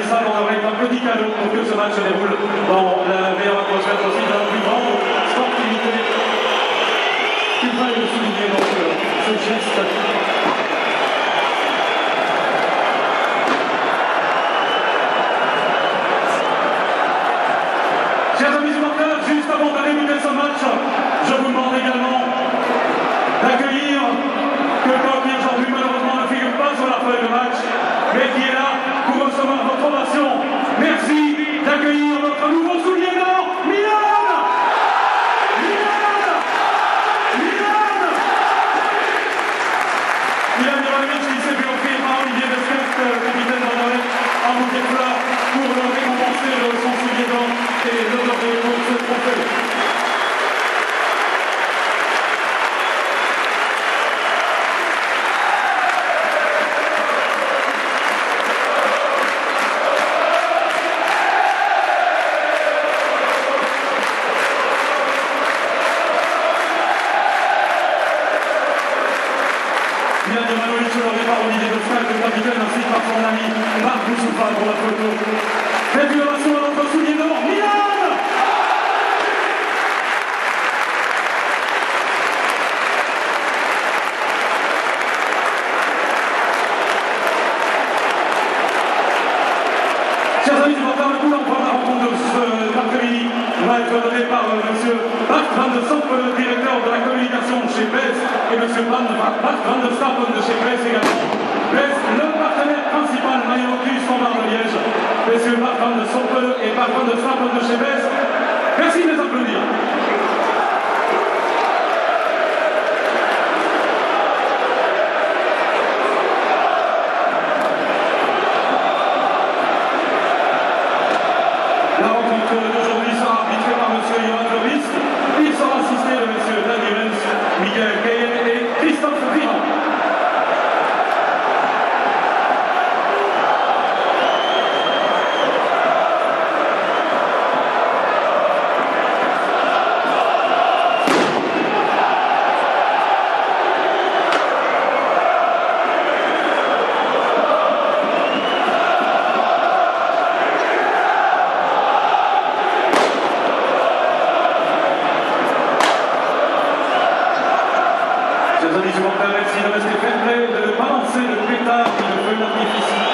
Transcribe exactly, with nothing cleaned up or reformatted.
salle, on aurait un petit cadeau pour que ce match se déroule dans la meilleure atmosphère possible, dans la plus grande sportivité. Il fallait le souligner donc ce geste. Chers amis supporters, juste avant de débuter ce match, je vous demande également d'accueillir quelqu'un qui aujourd'hui malheureusement ne figure pas sur la feuille de match, mais qui est là pour recevoir votre ovation. Merci d'accueillir notre nouveau soulier d'or, Milan! Milan! Milan! Milan Jovanovic qui s'est vu offrir par Olivier Besquet, capitaine d'Anderlecht, un bouquet de fleurs pour le récompenser de son soulier d'or et l'honorer pour ce trophée. Milan Jovanovic honoré par Olivier Besquet, le capitaine, ainsi que par son ami Marc Boussoufa pour la photo. Faites une ovation à notre soulier d'or, Milan! Chers amis supporters, le coup d'envoi de la rencontre de cet après-midi va être donné par euh, M. Bart van de Samp, le directeur de la communication chez B E S, et M. Bart van de Stappen de chez B E S également. B E S, le partenaire principal maillot du Standard de Liège. M. Bart van de Samp et Bart van de Stappen de chez B E S. Merci de les applaudir. La rencontre d'aujourd'hui sera arbitrée par M. Johan Lovis. Il sera assisté de M. Danny Renz, Miguel Keyen et Christophe Viran. Chers amis supporters, merci de rester fair play, de ne pas lancer le pétard et le feu d'artifice.